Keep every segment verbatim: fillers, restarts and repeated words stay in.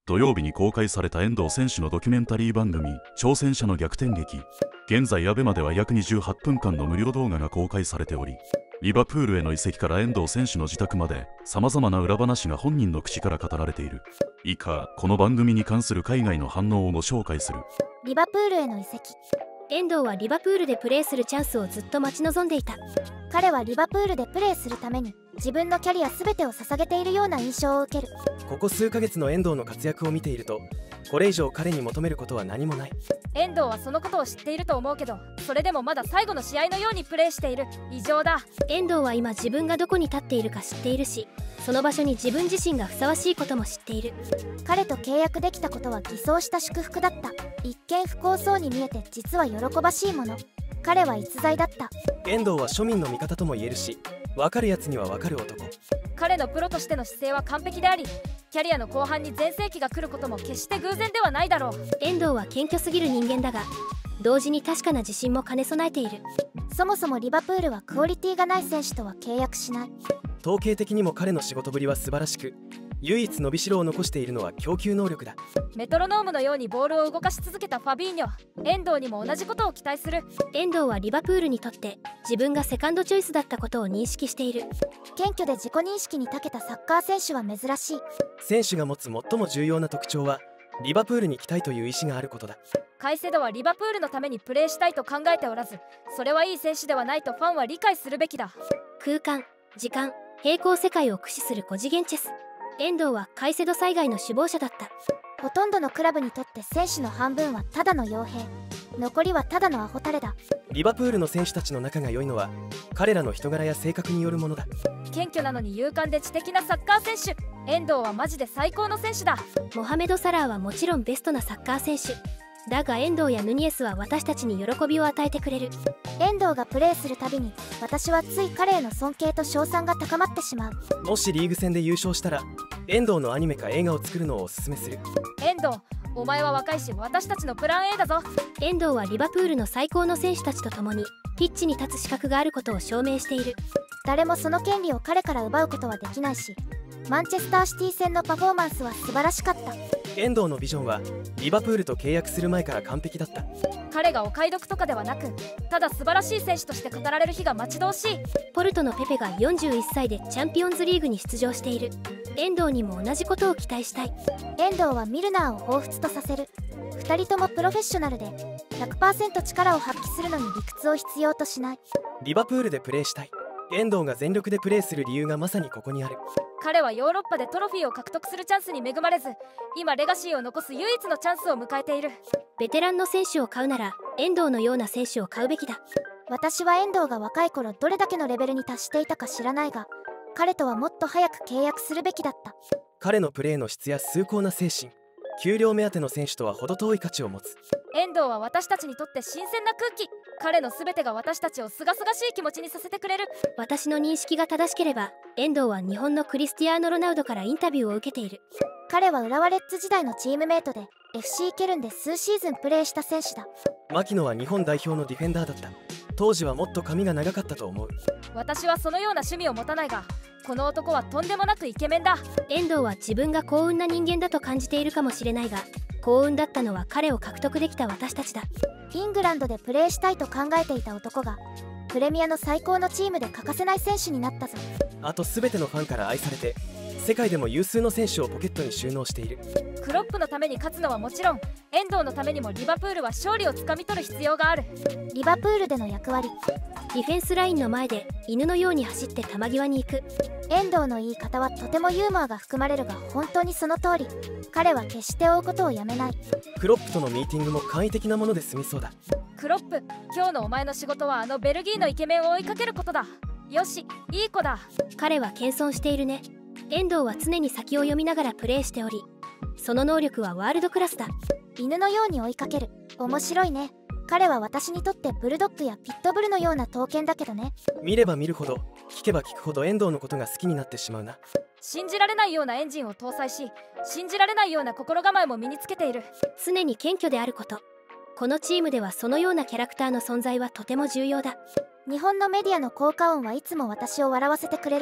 土曜日に公開された遠藤選手のドキュメンタリー番組「挑戦者の逆転劇」。現在アベマでは約にじゅうはっぷんかんの無料動画が公開されており、リバプールへの移籍から遠藤選手の自宅まで様々な裏話が本人の口から語られている。以下、この番組に関する海外の反応をご紹介する。 リバプールへの移籍。 遠藤はリバプールでプレーするチャンスをずっと待ち望んでいた。 彼はリバプールでプレーするために自分のキャリア全てを捧げているような印象を受ける。 ここ数ヶ月の遠藤の活躍を見ていると、これ以上彼に求めることは何もない。 遠藤はそのことを知っていると思うけど、それでもまだ最後の試合のようにプレーしている。異常だ。 遠藤は今自分がどこに立っているか知っているし、その場所に自分自身がふさわしいことも知っている。 彼と契約できたことは偽装した祝福だった。一見不幸そうに見えて実は喜ばしいもの。彼は逸材だった。 遠藤は庶民の味方とも言えるし、分かるやつには分かる男。 彼のプロとしての姿勢は完璧であり、キャリアの後半に全盛期が来ることも決して偶然ではないだろう。 遠藤は謙虚すぎる人間だが、同時に確かな自信も兼ね備えている。 そもそもリバプールはクオリティがない選手とは契約しない。 統計的にも彼の仕事ぶりは素晴らしく、唯一伸びしろを残しているのは供給能力だ。 メトロノームのようにボールを動かし続けたファビーニョ。遠藤にも同じことを期待する。 遠藤はリバプールにとって自分がセカンドチョイスだったことを認識している。 謙虚で自己認識に長けたサッカー選手は珍しい。 選手が持つ最も重要な特徴は、リバプールに来たいという意思があることだ。 カイセドはリバプールのためにプレーしたいと考えておらず、それはいい選手ではないとファンは理解するべきだ。 空間、時間、平行世界を駆使する高次元チェス。遠藤はカイセド災害の首謀者だった。 ほとんどのクラブにとって選手の半分はただの傭兵、残りはただのアホタレだ。 リバプールの選手たちの仲が良いのは、彼らの人柄や性格によるものだ。 謙虚なのに勇敢で知的なサッカー選手。遠藤はマジで最高の選手だ。 モハメド・サラーはもちろんベストなサッカー選手だが、遠藤やヌニエスは私たちに喜びを与えてくれる。 遠藤がプレーするたびに私はつい彼への尊敬と称賛が高まってしまう。 もしリーグ戦で優勝したら、遠藤のアニメか映画を作るのをおすすめする。 遠藤、お前は若いし私たちのプラン A だぞ。 遠藤はリバプールの最高の選手たちと共にピッチに立つ資格があることを証明している。 誰もその権利を彼から奪うことはできないし、マンチェスターシティ戦のパフォーマンスは素晴らしかった。 遠藤のビジョンはリバプールと契約する前から完璧だった。 彼がお買い得とかではなく、ただ素晴らしい選手として語られる日が待ち遠しい。 ポルトのペペがよんじゅういっさいでチャンピオンズリーグに出場している。遠藤にも同じことを期待したい。 遠藤はミルナーを彷彿とさせる。ふたりともプロフェッショナルで ひゃくパーセント 力を発揮するのに理屈を必要としない。 リバプールでプレーしたい。遠藤が全力でプレーする理由がまさにここにある。 彼はヨーロッパでトロフィーを獲得するチャンスに恵まれず、今レガシーを残す唯一のチャンスを迎えている。 ベテランの選手を買うなら遠藤のような選手を買うべきだ。 私は遠藤が若い頃どれだけのレベルに達していたか知らないが、彼とはもっと早く契約するべきだった。 彼のプレーの質や崇高な精神、給料目当ての選手とは程遠い価値を持つ。 遠藤は私たちにとって新鮮な空気。彼の全てが私たちを清々しい気持ちにさせてくれる。 私の認識が正しければ、遠藤は日本のクリスティアーノ・ロナウドからインタビューを受けている。 彼は浦和レッズ時代のチームメイトで エフシー ケルンで数シーズンプレーした選手だ。 牧野は日本代表のディフェンダーだった。当時はもっと髪が長かったと思う。 私はそのような趣味を持たないが、この男はとんでもなくイケメンだ。 遠藤は自分が幸運な人間だと感じているかもしれないが、幸運だったのは彼を獲得できた私たちだ。 イングランドでプレーしたいと考えていた男がプレミアの最高のチームで欠かせない選手になったぞ。 あと全てのファンから愛されて、世界でも有数の選手をポケットに収納している。 クロップのために勝つのはもちろん、遠藤のためにもリバプールは勝利をつかみ取る必要がある。 リバプールでの役割。 ディフェンスラインの前で犬のように走って球際に行く。 遠藤の言い方はとてもユーモアが含まれるが、本当にその通り。彼は決して追うことをやめない。 クロップとのミーティングも簡易的なもので済みそうだ。 クロップ、今日のお前の仕事はあのベルギーのイケメンを追いかけることだ。よし、いい子だ。 彼は謙遜しているね。遠藤は常に先を読みながらプレーしており、その能力はワールドクラスだ。 犬のように追いかける。面白いね。彼は私にとってブルドッグやピットブルのような刀剣だけどね。 見れば見るほど、聞けば聞くほど遠藤のことが好きになってしまうな。 信じられないようなエンジンを搭載し、信じられないような心構えも身につけている。 常に謙虚であること。このチームではそのようなキャラクターの存在はとても重要だ。 日本のメディアの効果音はいつも私を笑わせてくれるね。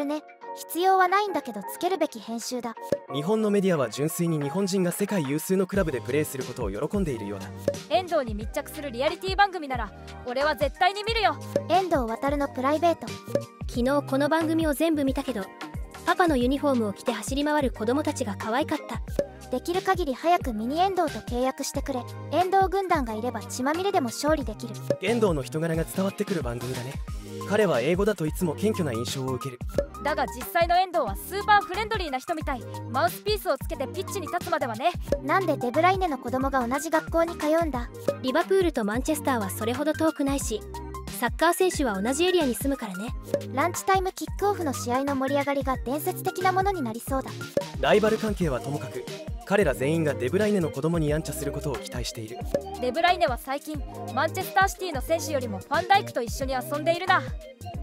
必要はないんだけどつけるべき編集だ。 日本のメディアは純粋に日本人が世界有数のクラブでプレーすることを喜んでいるようだ。 遠藤に密着するリアリティ番組なら俺は絶対に見るよ。 遠藤航のプライベート。 昨日この番組を全部見たけど、パパのユニフォームを着て走り回る子供たちが可愛かった。 できる限り早くミニ遠藤と契約してくれ。遠藤軍団がいれば血まみれでも勝利できる。 遠藤の人柄が伝わってくる番組だね。彼は英語だといつも謙虚な印象を受ける。 だが実際の遠藤はスーパーフレンドリーな人みたい。マウスピースをつけてピッチに立つまではね。 なんでデブライネの子供が同じ学校に通うんだ。 リバプールとマンチェスターはそれほど遠くないし、サッカー選手は同じエリアに住むからね。 ランチタイムキックオフの試合の盛り上がりが伝説的なものになりそうだ。 ライバル関係はともかく、彼ら全員がデブライネの子供にやんちゃすることを期待している。 デブライネは最近マンチェスターシティの選手よりもファンダイクと一緒に遊んでいるな。